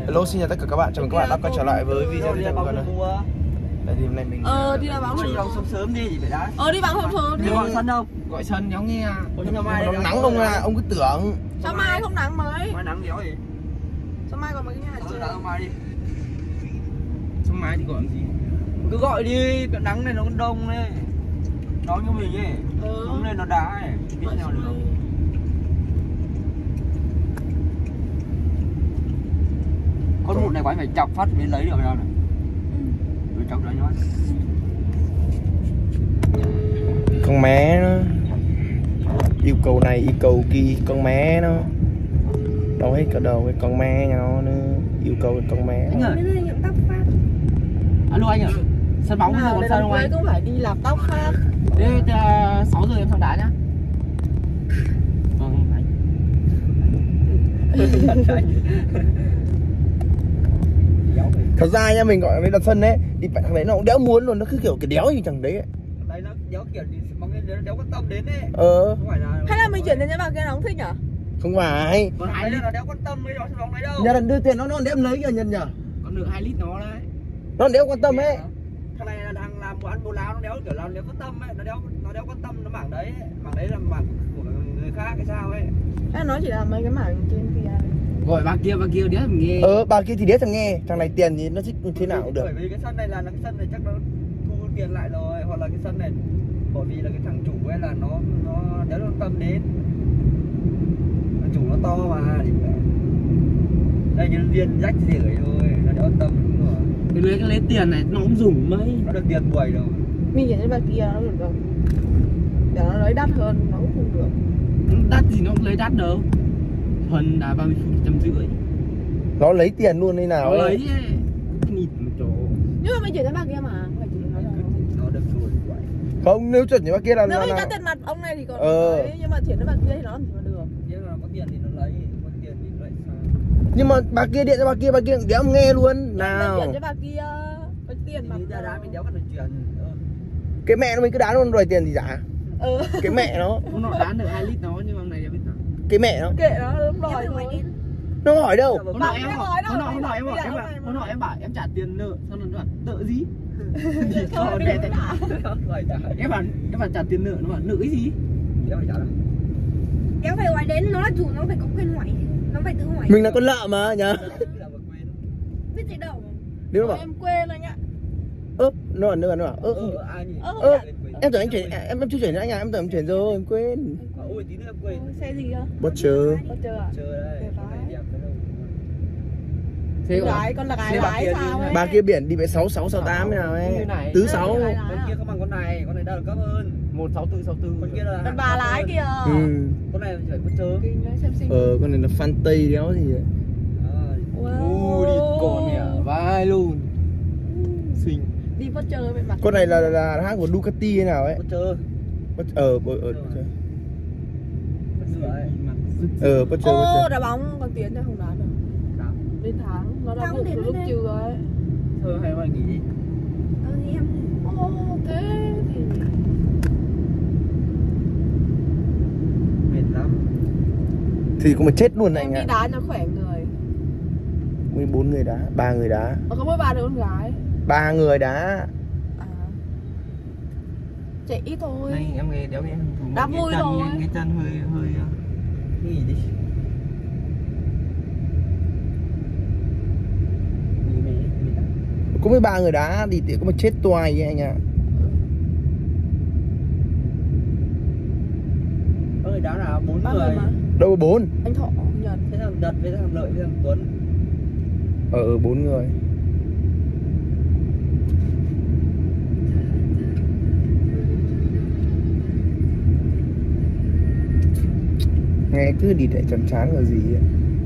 Hello, xin chào tất cả các bạn, chào mừng các bạn đã quay trở lại với video tiếp theo này. Đây thì hôm nay mình đi đá bóng đi sớm sớm đi phải đá. Đi bóng sớm đi gọi sân đâu? gọi sân nhóm nghe. Nhưng mà nó nắng không à, ông cứ tưởng. Sao mai không nắng mấy? Mai nắng đéo gì? Sao mai còn mấy cái nhà chưa? Đá mai đi. Sao mai thì gọi làm gì? Cứ gọi đi, cái nắng này nó còn đông đấy. Nói như mình ấy. Hôm nay nó đá ấy, biết nào được không? Con mụn này quá phải chọc phát mới lấy được đâu này. Rồi chọc nó nhót. Con mé nó yêu cầu này yêu cầu kia, con mé nó đâu hết cả đầu cái con mé nó yêu cầu cái con mé. Anh ơi. Alo anh ạ. Sân bóng bây giờ còn sân không anh? Cũng phải đi làm tóc khác. Thế 6 giờ em sang đá nhá. Vâng anh. Thật ra nha, mình gọi với đặt sân đấy thì bạn thằng đấy nó cũng đéo muốn luôn, nó cứ kiểu cái đéo gì chẳng đấy ấy. Đấy nó đéo kiểu đi bóng lên nó đéo quan tâm đến đấy. Không phải là... Hay là mình chuyển đến cho bạn kia nó không thích nhở? Không phải. Còn 2 lít là đéo quan tâm với nó sân bóng đấy đâu. Nhà đưa tiền nó đéo lấy kìa nhân nhở. Còn nửa 2 lít nó đấy. Nó đéo quan tâm ấy. Thằng này là đang làm bộ ăn bồ láo, nó đéo kiểu là đéo quan tâm ấy, nó đéo quan tâm nó mảng đấy là mảng của người khác hay sao ấy. Nó chỉ là mấy cái mảng trên kia. Gọi bà kia đéo thèm nghe. Bà kia thì đéo thèm nghe, thằng này tiền thì nó thích thế nào cũng được. Bởi vì cái sân này là cái sân này chắc nó thu tiền lại rồi, hoặc là cái sân này bởi vì là cái thằng chủ ấy là nó đéo quan tâm đến. Thằng chủ nó to mà. Đây nhân viên rách rưởi thôi, nó đéo quan tâm đúng rồi. Cái lấy tiền này nó cũng dùng mấy. Nó được tiền buổi đâu. Mình chuyển đến bà kia nó được không? Để nó lấy đắt hơn nó cũng không được. Đắt gì nó cũng lấy đắt đâu. Thuần đã 30 phút 150. Nó lấy tiền luôn đây nào nó ấy. Lấy ấy. Nghịt một chỗ. Nhưng mà mình chuyển đến bà kia mà. Nó được rồi vậy. Không, nếu chuyển đến bà kia là nếu mình có tiền mặt ông này thì còn lấy, nhưng mà chuyển đến bà kia thì nó làm gì mà được. Nếu mà có tiền thì nó lấy, có tiền thì nó lại sao? Nhưng mà bà kia điện cho bà kia đéo nghe luôn. Nào. Mình chuyển cho bà kia có tiền mà. Mình ra đá mình đéo cần chuyển. Cái mẹ nó mình cứ đá luôn đòi tiền thì giả. Cái mẹ nó. Nó đá được 2 lít nó nhưng mà hôm nay đã biết nào. Cái mẹ nó. Kệ nó đòi thôi. Nó hỏi đâu? Hôm nọ em bảo em trả tiền nợ, xong rồi nó bảo nợ gì? Em bảo trả tiền nợ, nó bảo nợ cái gì? Em phải trả đâu? Em phải hỏi đến, nó là chủ, nó phải có quyền hỏi, nó phải tự hỏi. Mình là con lợn mà nhá. Biết gì đâu. Nếu mà Em quên anh ạ. nó bảo em tưởng anh chuyển, em chưa chuyển cho anh à, em tưởng em chuyển rồi, em quên. Ôi tí nữa em quên. Xe gì cơ? Butcher À? Chờ đây. Con là gái lái sao ấy? Bà kia biển đi về 6668 thế nào ấy. Tứ 6. Con kia không bằng con này đã được cấp hơn. 16464. Con kia là con bà lái kìa. Con này phải Butcher. Con này là fan Tây đéo gì vậy. Đi con nè, vai luôn. Xinh. Đi Butcher với mặt. Con này là hãng của Ducati thế nào ấy. Butcher. Butcher. Butcher. Đá bóng còn tiến cho không đá được. Đến tháng nó đã bự từ lúc trưa ấy. Thôi hay mà nghỉ đi. Em. Thế thì Mệt lắm. Thì cũng mà chết luôn anh ạ. Em đi đá cho khỏe người. 14 người đá, 3 người đá. Có mỗi 3 đứa con gái. 3 người đá. Chạy ít thôi. Này em nghe đéo nghe. Đá vui thôi. Cái chân hơi nghỉ đi. Có mấy 3 người đá đi thì có mà chết toài vậy anh ạ. Người đá là 4 người. Đâu có 4. Anh Thọ, Nhật. Thế thằng Đật với thằng Lợi với thằng Tuấn. 4 người. Nghe cứ đi để chán chán là gì ấy.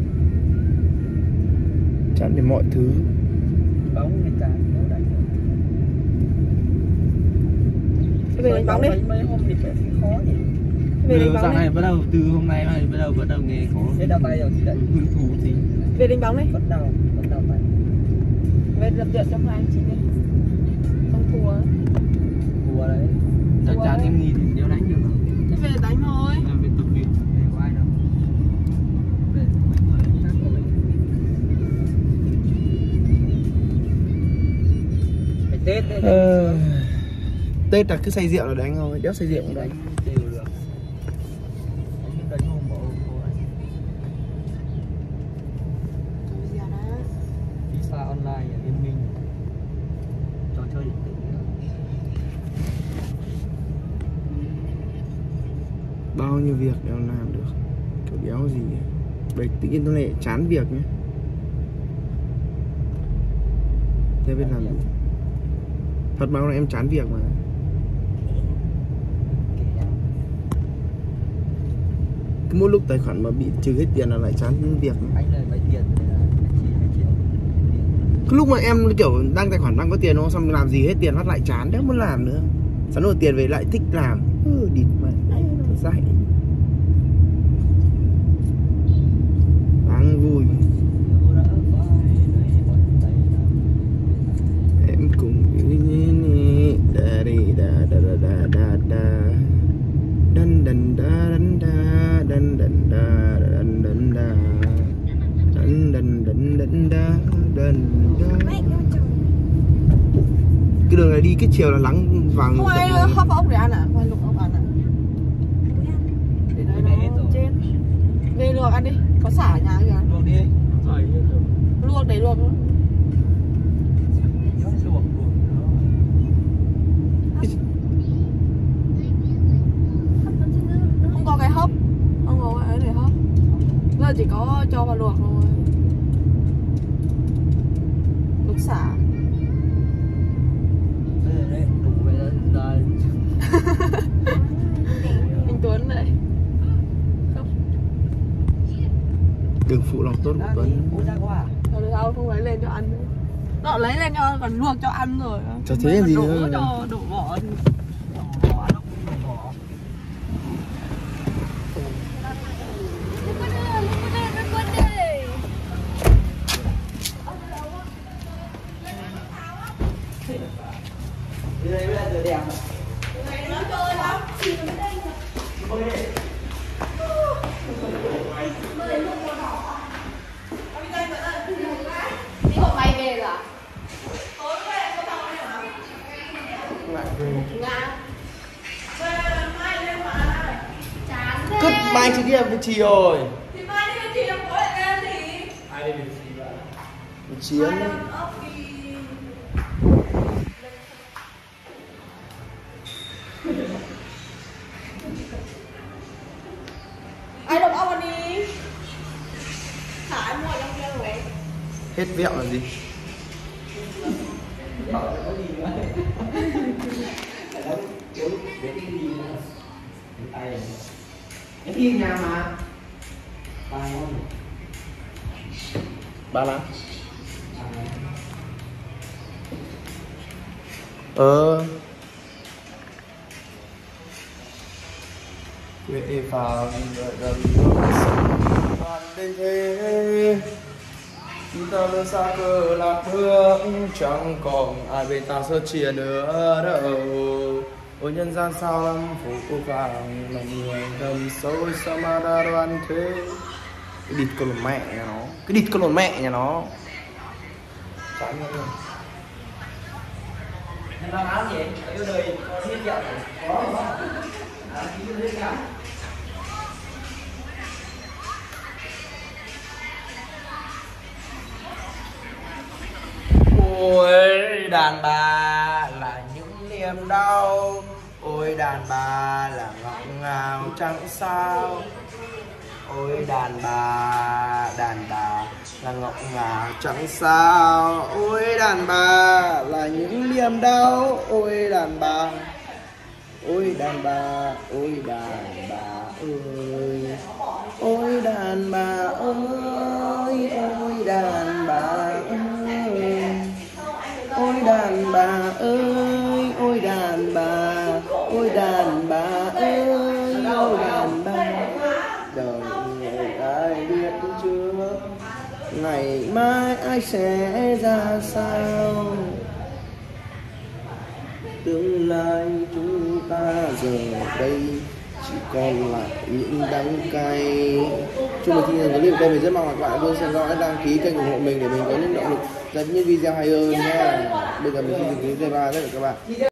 Chán về mọi thứ. Bóng người ta đánh. Về đánh bóng đi. Mấy hôm thì sẽ khó nhỉ. Về đánh bóng đi. Này bắt đầu từ hôm nay bắt đầu nghe khó. Thế đau tay rồi chị đấy. Hứng thú gì. Về đánh bóng đi. Vẫn đau tay. Về lập trận trong 2 anh chị đi. Không thua. Thua đấy. Chắc chắn em nghĩ thì đéo đánh được. Thế về đánh thôi. Về tập luyện. Về có ai đâu. Về mấy người khác rồi. Tết đấy. Tết là cứ say rượu là đánh thôi, đéo say rượu cũng đánh. Đều được. Đánh hôm bỏ hôm thôi. Visa online ở Liên Minh. Trò chơi điện tử. Bao nhiêu việc đều làm được, kiểu đéo gì. Bây tự nhiên tôi lại chán việc nhé. Thế biết làm gì? Thật bao em chán việc mà. Cứ mỗi lúc tài khoản mà bị trừ hết tiền là lại chán việc. Anh lời mấy tiền nên là chỉ 2 triệu. Cứ lúc mà em kiểu đăng tài khoản đang có tiền không, xong làm gì hết tiền phát lại chán, đéo muốn làm nữa. Sẵn rồi tiền về lại thích làm. Địt mà dạy. Đáng vui. Em cùng da đi da da da da da da đần đần da đần da đần đần da đần đần da đần đần đần đần da đần da. Cái đường này đi cái chiều là lắng vàng. Không ai hấp ốc để ăn à? Không ai luộc ốc ăn à? Để đấy nó chết. Về luộc ăn đi, có xả ở nhà kìa. Luộc đi. Luộc để luộc. Không có cái hấp, không có cái ấy để hấp. Giờ chỉ có cho vào luộc thôi. Luộc xả. Đây, đủ về đây. Anh Tuấn này. Đừng phụ lòng tốt của Tuấn. Uống ra quá. Rồi sao không lấy lên cho ăn nữa. Nó lấy lên cho còn luộc cho ăn rồi. Cho thế làm gì nữa. Đổ cho đổ vỏ thì Bỏ nó cũng bỏ. Đi đây mới là giờ đẹp. nó chơi lắm. Đi hôm nay về rồi à? Tối về có tao này hả? Lại về. Nga. Mai lên mà. Chán thế. Cất mai chứ kia với chị rồi. Thì mai đi với chị em có lại lên thì. Ai đi với chị vậy? Chiến. Ai đồng ốc ăn đi. Thả em mua trong kia rồi. Hết vẹo là gì? Cái thi nhà mà. Tài không? Ba lắm. Về vào đợi đầm hoàn đến thế, khi ta lên xa cờ lạc bước, chẳng còn ai bên ta sơ chia nữa đâu. Ôi nhân gian sao lắm phủ vàng, lòng người thầm sâu sao mà đã đoan thế. Cái địt con lồn mẹ nhà nó, cái địt con lồn mẹ nhà nó. Chán nữa. Em đang áo gì? Yêu đời có thiết kẹo có không? Ký thiết kẹo. Ôi đàn bà là những niềm đau, ôi đàn bà là ngọt ngào chẳng sao. Ôi đàn bà là ngọt ngào chẳng sao. Ôi đàn bà là những niềm đau, ôi đàn bà, ôi đàn bà, ôi đàn bà ơi, ôi đàn bà ơi, ôi đàn bà ơi, ôi đàn bà ơi, ôi đàn bà, ôi đàn bà ơi, ôi đàn bà. Đời người ai biết chưa, ngày mai ai sẽ ra sao. Tương lai chúng ta giờ đây chỉ còn lại những đắng cay. Chung mình tin rằng clip đây mình rất mong các bạn luôn xem dõi, đăng ký kênh ủng hộ mình để mình có những động lực ra những video hay hơn nha. Bây giờ mình xin dừng clip, bye bye tất cả các bạn.